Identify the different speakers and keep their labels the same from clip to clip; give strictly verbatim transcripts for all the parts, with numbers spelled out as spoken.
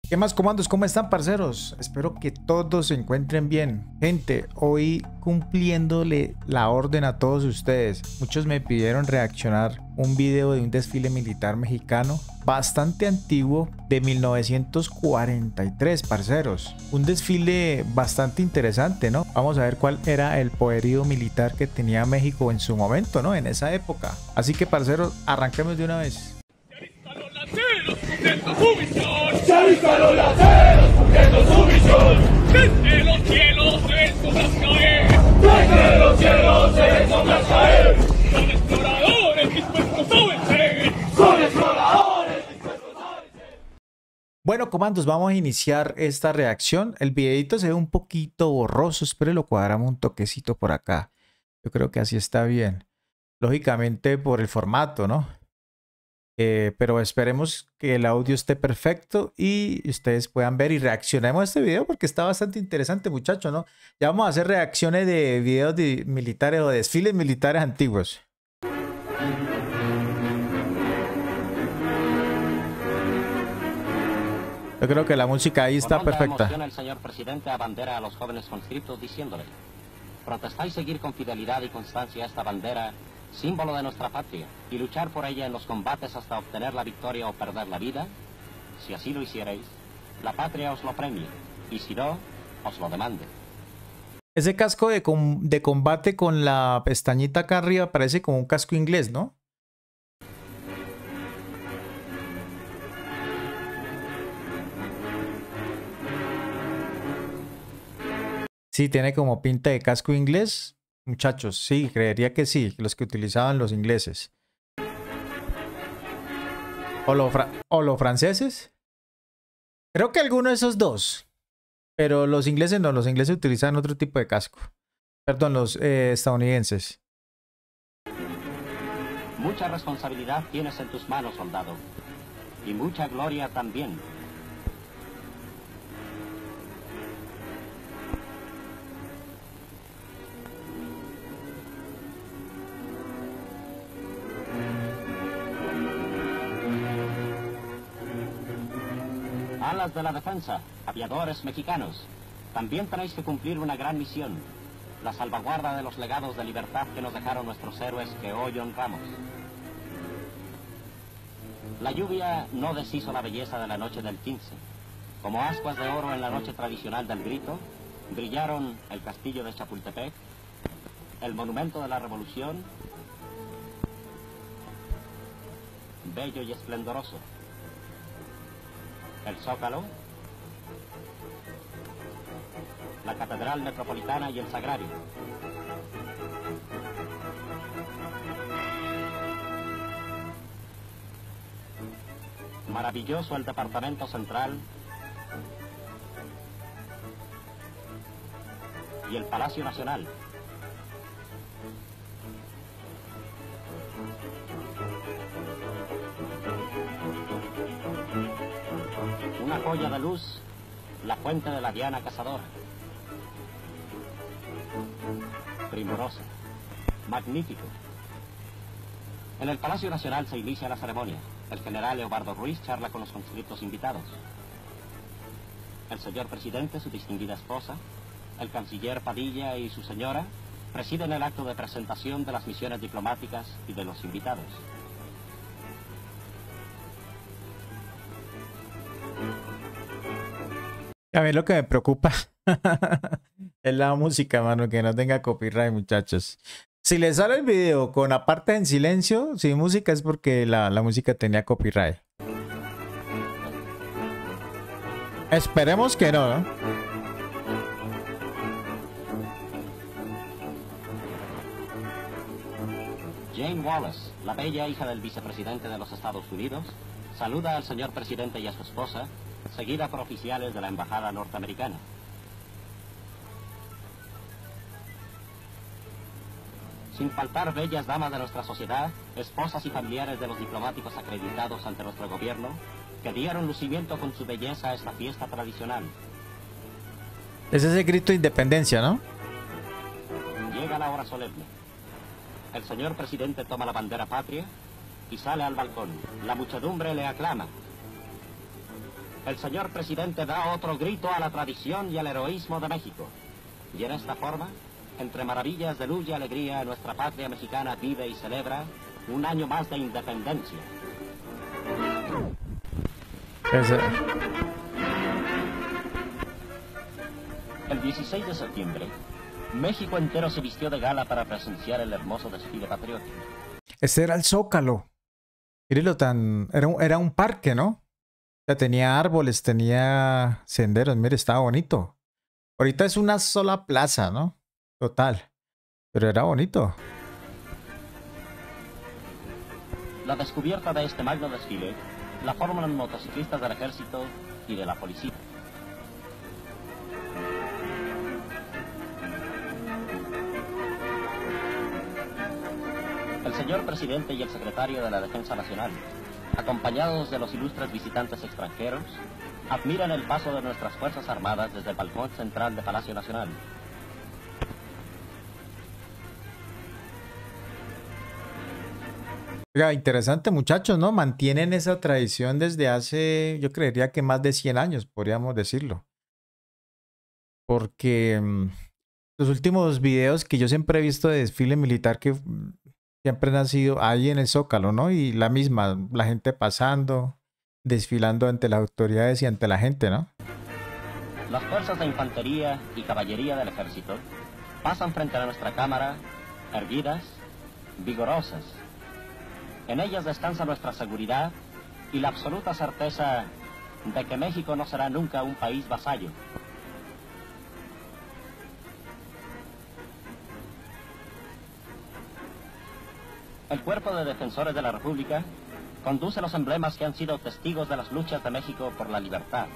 Speaker 1: ¿Qué más comandos? ¿Cómo están, parceros? Espero que todos se encuentren bien. Gente, hoy cumpliéndole la orden a todos ustedes. Muchos me pidieron reaccionar un video de un desfile militar mexicano bastante antiguo de mil novecientos cuarenta y tres, parceros. Un desfile bastante interesante, ¿no? Vamos a ver cuál era el poderío militar que tenía México en su momento, ¿no? En esa época. Así que, parceros, arranquemos de una vez.
Speaker 2: Cumpliendo su misión. Ya listan los laceros cumpliendo su misión. Desde los cielos se ven sombras caer. Desde los cielos se ven sombras caer. Son exploradores dispuestos a vencer. Son exploradores dispuestos a vencer.
Speaker 1: Bueno, comandos, vamos a iniciar esta reacción. El videito se ve un poquito borroso, espero lo cuadramos un toquecito por acá. Yo creo que así está bien. Lógicamente por el formato, ¿no? Eh, pero esperemos que el audio esté perfecto y ustedes puedan ver y reaccionemos a este video porque está bastante interesante, muchachos, ¿no? Ya vamos a hacer reacciones de videos de militares o desfiles militares antiguos. Yo creo que la música ahí está
Speaker 3: Con honda
Speaker 1: perfecta.
Speaker 3: emoción, el señor presidente abandera a los jóvenes conscriptos diciéndole: protestáis seguir con fidelidad y constancia esta bandera, símbolo de nuestra patria, y luchar por ella en los combates hasta obtener la victoria o perder la vida. Si así lo hicierais, la patria os lo premie, y si no, os lo demande.
Speaker 1: Ese casco de, com de combate con la pestañita acá arriba parece como un casco inglés, ¿no? Sí, tiene como pinta de casco inglés. Muchachos, sí, creería que sí, los que utilizaban los ingleses. O, lo fra o los franceses. Creo que alguno de esos dos. Pero los ingleses no, los ingleses utilizaban otro tipo de casco. Perdón, los eh, estadounidenses.
Speaker 3: Mucha responsabilidad tienes en tus manos, soldado, y mucha gloria también. Alas de la defensa, aviadores mexicanos, también tenéis que cumplir una gran misión: la salvaguarda de los legados de libertad que nos dejaron nuestros héroes que hoy honramos. La lluvia no deshizo la belleza de la noche del quince. Como ascuas de oro en la noche tradicional del grito, brillaron el castillo de Chapultepec, el monumento de la Revolución, bello y esplendoroso, el Zócalo, la Catedral Metropolitana y el Sagrario. Maravilloso el Departamento Central y el Palacio Nacional. Una joya de luz, la fuente de la Diana Cazadora. Primorosa, magnífico. En el Palacio Nacional se inicia la ceremonia. El general Leobardo Ruiz charla con los conscriptos invitados. El señor presidente, su distinguida esposa, el canciller Padilla y su señora presiden el acto de presentación de las misiones diplomáticas y de los invitados.
Speaker 1: A mí lo que me preocupa es la música, mano, que no tenga copyright, muchachos. Si les sale el video con aparte en silencio, sin música, es porque la, la música tenía copyright. Esperemos que no, ¿no?
Speaker 3: Jane Wallace, la bella hija del vicepresidente de los Estados Unidos, saluda al señor presidente y a su esposa, seguida por oficiales de la embajada norteamericana. Sin faltar bellas damas de nuestra sociedad, esposas y familiares de los diplomáticos acreditados ante nuestro gobierno, que dieron lucimiento con su belleza a esta fiesta tradicional.
Speaker 1: Es ese grito de independencia, ¿no?
Speaker 3: Llega la hora solemne. El señor presidente toma la bandera patria y sale al balcón. La muchedumbre le aclama. el señor presidente da otro grito a la tradición y al heroísmo de México. Y en esta forma, entre maravillas de luz y alegría, nuestra patria mexicana vive y celebra un año más de independencia.
Speaker 1: Ese...
Speaker 3: El dieciséis de septiembre, México entero se vistió de gala para presenciar el hermoso desfile patriótico.
Speaker 1: Ese era el Zócalo. Mírelo tan... Era un, era un parque, ¿no? O sea, tenía árboles, tenía senderos. Mire, estaba bonito. Ahorita es una sola plaza, ¿no? Total. Pero era bonito.
Speaker 3: La descubierta de este magno desfile la forman motociclistas del ejército y de la policía. El señor presidente y el secretario de la Defensa Nacional, acompañados de los ilustres visitantes extranjeros, admiran el paso de nuestras Fuerzas Armadas desde el balcón central de Palacio Nacional.
Speaker 1: Oiga, interesante, muchachos, ¿no? Mantienen esa tradición desde hace, yo creería que más de cien años, podríamos decirlo. Porque mmm, los últimos videos que yo siempre he visto de desfile militar que siempre han sido ahí en el Zócalo, ¿no? Y la misma, la gente pasando, desfilando ante las autoridades y ante la gente, ¿no?
Speaker 3: Las fuerzas de infantería y caballería del ejército pasan frente a nuestra cámara, erguidas, vigorosas. En ellas descansa nuestra seguridad y la absoluta certeza de que México no será nunca un país vasallo. El Cuerpo de Defensores de la República conduce los emblemas que han sido testigos de las luchas de México por la libertad.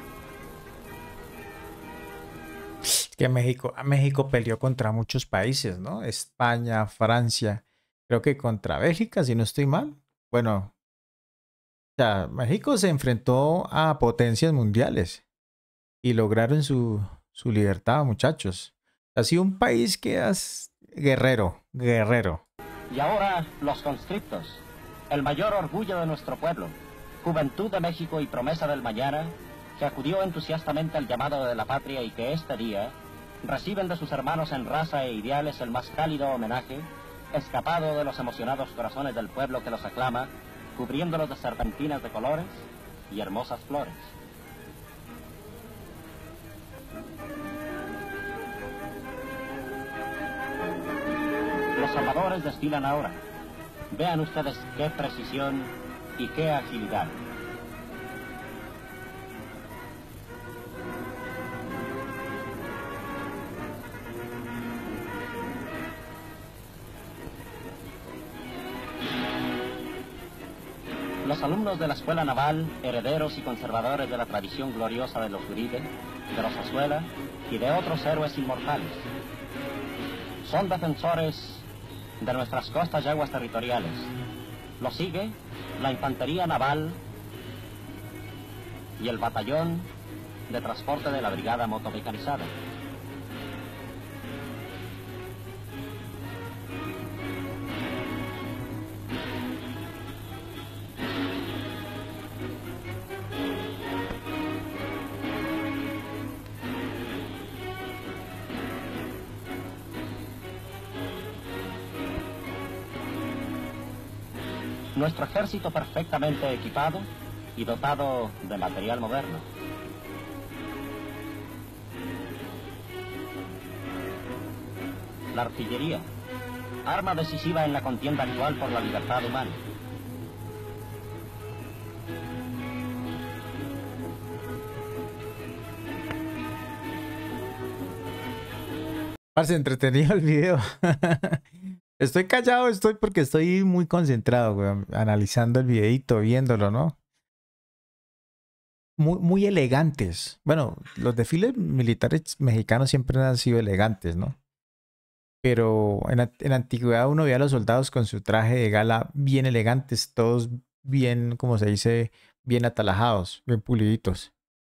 Speaker 1: Que México, México peleó contra muchos países, ¿no? España, Francia, creo que contra Bélgica, si no estoy mal. Bueno, o sea, México se enfrentó a potencias mundiales y lograron su, su libertad, muchachos. Ha sido un país que es guerrero, guerrero.
Speaker 3: Y ahora, los conscriptos, el mayor orgullo de nuestro pueblo, juventud de México y promesa del mañana, que acudió entusiastamente al llamado de la patria y que este día reciben de sus hermanos en raza e ideales el más cálido homenaje, escapado de los emocionados corazones del pueblo que los aclama, cubriéndolos de serpentinas de colores y hermosas flores. Los salvadores desfilan ahora. Vean ustedes qué precisión y qué agilidad. Los alumnos de la Escuela Naval, herederos y conservadores de la tradición gloriosa de los Uribe, de los Azuela y de otros héroes inmortales, son defensores de nuestras costas y aguas territoriales. Lo sigue la Infantería Naval y el Batallón de Transporte de la Brigada Motomecanizada. Nuestro ejército perfectamente equipado y dotado de material moderno. La artillería, arma decisiva en la contienda actual por la libertad humana.
Speaker 1: Parce, entretenido el video. Estoy callado, estoy porque estoy muy concentrado, güey, analizando el videito, viéndolo, ¿no? Muy, muy elegantes. Bueno, los desfiles militares mexicanos siempre han sido elegantes, ¿no? Pero en la, en la antigüedad uno veía a los soldados con su traje de gala bien elegantes, todos bien, como se dice, bien atalajados, bien puliditos.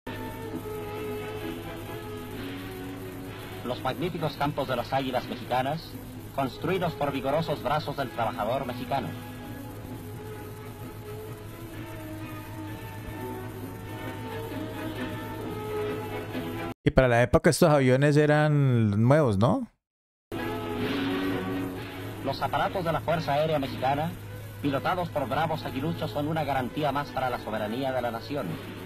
Speaker 3: Los magníficos campos de las águilas mexicanas, construidos por vigorosos brazos del trabajador mexicano.
Speaker 1: Y para la época estos aviones eran nuevos, ¿no?
Speaker 3: Los aparatos de la Fuerza Aérea Mexicana, pilotados por bravos aguiluchos, son una garantía más para la soberanía de la nación.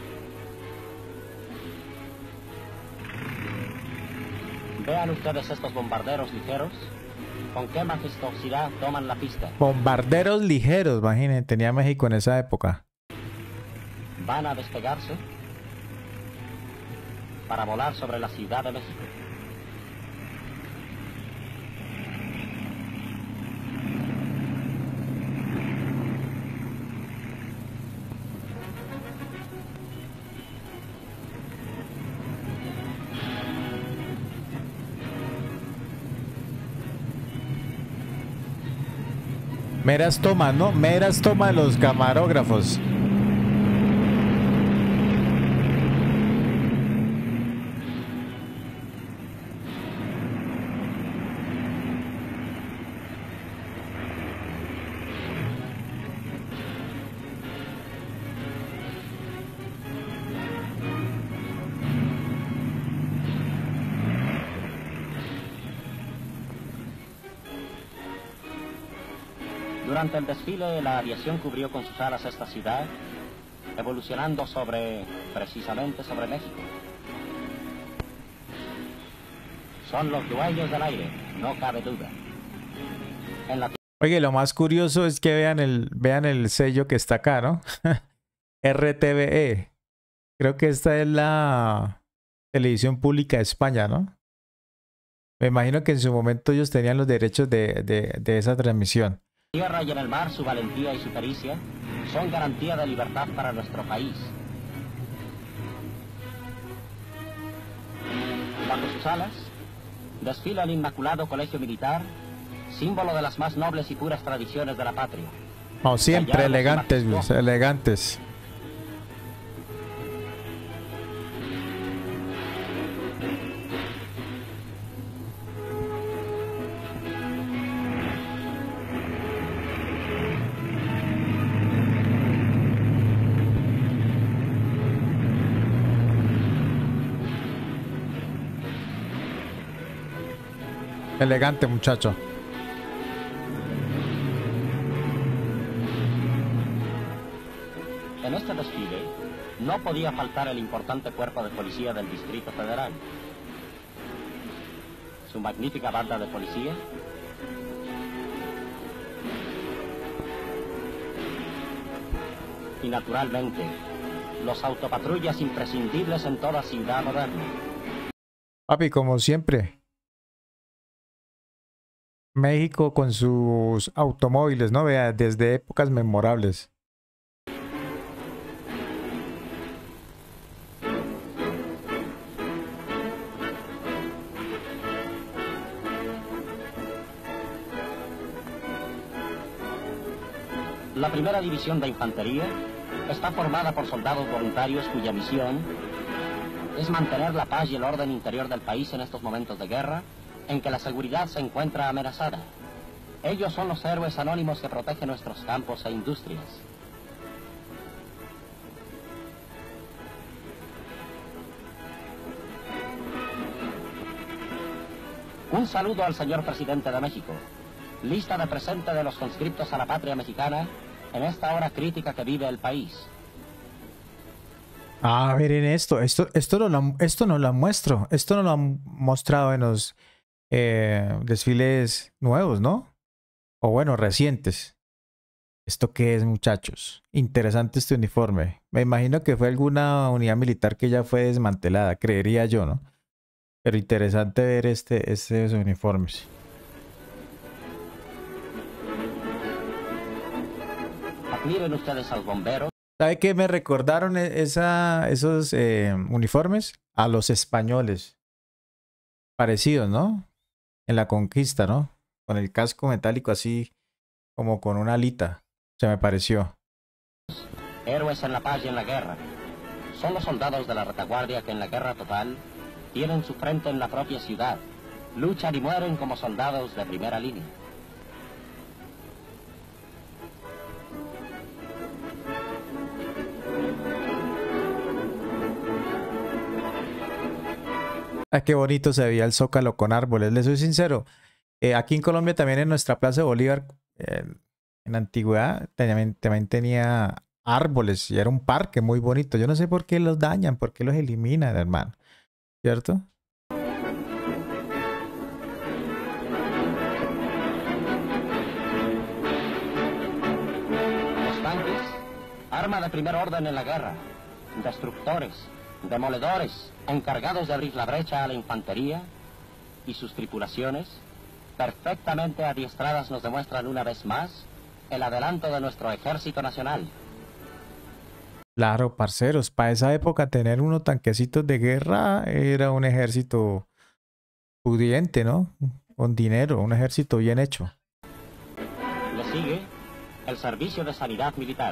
Speaker 3: Vean ustedes estos bombarderos ligeros, con qué majestuosidad toman la pista.
Speaker 1: Bombarderos ligeros, imagínense, tenía México en esa época.
Speaker 3: Van a despegarse para volar sobre la Ciudad de México.
Speaker 1: Meras tomas, ¿no? Meras tomas de los camarógrafos.
Speaker 3: Durante el desfile, la aviación cubrió con sus alas esta ciudad, evolucionando sobre, precisamente sobre México. Son los dueños del aire, no cabe duda. En la...
Speaker 1: Oye, lo más curioso es que vean el, vean el sello que está acá, ¿no? R T V E. Creo que esta es la televisión pública de España, ¿no? Me imagino que en su momento ellos tenían los derechos de, de, de esa transmisión.
Speaker 3: Tierra y en el mar, su valentía y su pericia son garantía de libertad para nuestro país. Bajo sus alas desfila el Inmaculado Colegio Militar, símbolo de las más nobles y puras tradiciones de la patria.
Speaker 1: Oh, siempre elegantes, Luis, elegantes. Elegante, muchacho.
Speaker 3: En este desfile no podía faltar el importante cuerpo de policía del Distrito Federal. Su magnífica banda de policía y, naturalmente, los autopatrullas imprescindibles en toda ciudad moderna.
Speaker 1: Papi, como siempre, México con sus automóviles, ¿no? Vea, desde épocas memorables.
Speaker 3: La primera división de infantería está formada por soldados voluntarios cuya misión es mantener la paz y el orden interior del país en estos momentos de guerra en que la seguridad se encuentra amenazada. Ellos son los héroes anónimos que protegen nuestros campos e industrias. Un saludo al señor presidente de México. Lista de presente de los conscriptos a la patria mexicana en esta hora crítica que vive el país.
Speaker 1: Ah, miren esto, esto, esto no lo, esto no lo muestro, esto no lo han mostrado en los eh, desfiles nuevos, ¿no? O bueno, recientes. ¿Esto qué es, muchachos? Interesante este uniforme. Me imagino que fue alguna unidad militar que ya fue desmantelada, creería yo, ¿no? Pero interesante ver este, estos uniformes.
Speaker 3: Miren ustedes a los bomberos.
Speaker 1: ¿Sabe qué me recordaron esa, esos eh, uniformes? A los españoles. Parecidos, ¿no? En la conquista, ¿no? Con el casco metálico así, como con una alita. Se me pareció.
Speaker 3: Héroes en la paz y en la guerra. Son los soldados de la retaguardia que en la guerra total tienen su frente en la propia ciudad. Luchan y mueren como soldados de primera línea.
Speaker 1: Ah, qué bonito se veía el Zócalo con árboles. Les soy sincero. Eh, aquí en Colombia también en nuestra Plaza de Bolívar, eh, en la antigüedad, también, también tenía árboles y era un parque muy bonito. Yo no sé por qué los dañan, por qué los eliminan, hermano. ¿Cierto?
Speaker 3: Los tanques, arma de primer orden en la guerra, destructores, demoledores, encargados de abrir la brecha a la infantería y sus tripulaciones, perfectamente adiestradas, nos demuestran una vez más el adelanto de nuestro ejército nacional.
Speaker 1: Claro, parceros, para esa época tener unos tanquecitos de guerra era un ejército pudiente, ¿no? Con dinero, un ejército bien hecho.
Speaker 3: Le sigue el servicio de sanidad militar.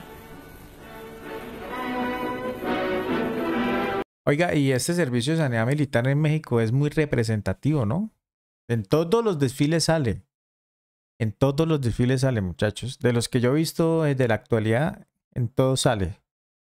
Speaker 1: Oiga, y este servicio de sanidad militar en México es muy representativo, ¿no? En todos los desfiles sale. En todos los desfiles sale, muchachos. De los que yo he visto desde la actualidad, en todos sale.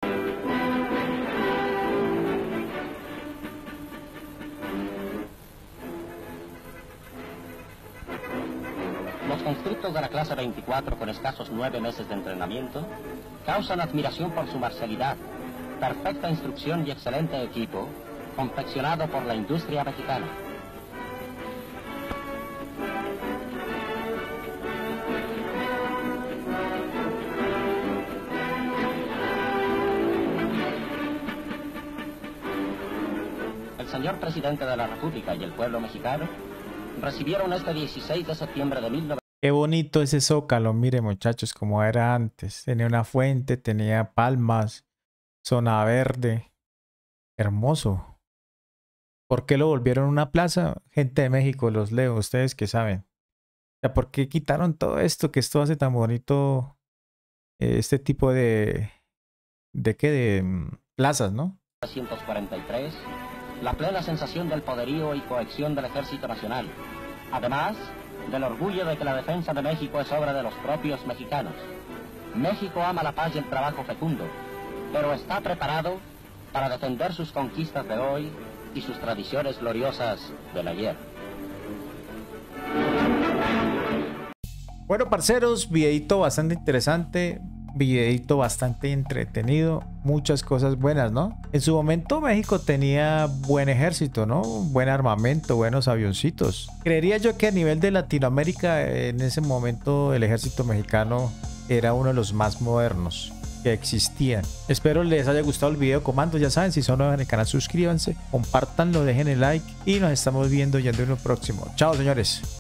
Speaker 3: Los conscriptos de la clase veinticuatro con escasos nueve meses de entrenamiento causan admiración por su marcialidad, perfecta instrucción y excelente equipo, confeccionado por la industria mexicana. El señor presidente de la República y el pueblo mexicano recibieron este dieciséis de septiembre de mil novecientos...
Speaker 1: Qué bonito ese Zócalo, mire muchachos, como era antes. Tenía una fuente, tenía palmas, zona verde. Hermoso. ¿Por qué lo volvieron una plaza? Gente de México, los leo, ustedes que saben. O sea, ¿por qué quitaron todo esto? Que esto hace tan bonito eh, este tipo de... ¿De qué? De um, plazas, ¿no?
Speaker 3: mil novecientos cuarenta y tres, la plena sensación del poderío y cohesión del Ejército Nacional, además del orgullo de que la defensa de México es obra de los propios mexicanos. México ama la paz y el trabajo fecundo, pero está preparado para defender sus conquistas de hoy y sus tradiciones gloriosas del ayer.
Speaker 1: Bueno, parceros, videito bastante interesante. Videito bastante entretenido, muchas cosas buenas, ¿no? En su momento México tenía buen ejército, ¿no? Buen armamento, buenos avioncitos. Creería yo que a nivel de Latinoamérica en ese momento el ejército mexicano era uno de los más modernos que existían. Espero les haya gustado el video, comandos, ya saben, si son nuevos en el canal suscríbanse, compártanlo, dejen el like y nos estamos viendo ya en uno próximo. Chao, señores.